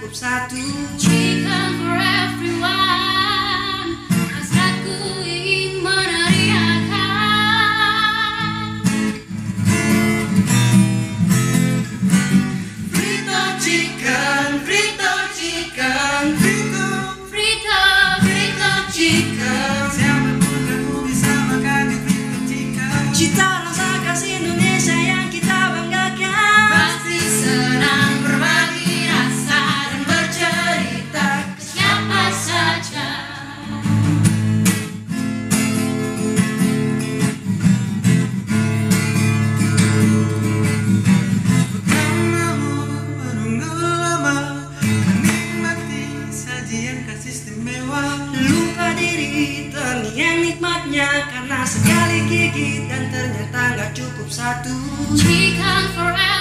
cukup satu. Chicken for everyone, hasratku ingin meneriakan. Frito chicken, frito chicken, frito, Frito, frito chicken. siapapun kamu bisa makan di frito chicken. Cita rasa khas Indonesia yang kita banggakan. Pasti senang berbagi rasa dan bercerita ke siapa saja. Kamu menunggu lama, menikmati sajian khas istimewa. Lupa diri, terngiang nikmatnya karena sekali gigit dan ternyata nggak cukup satu. Chicken for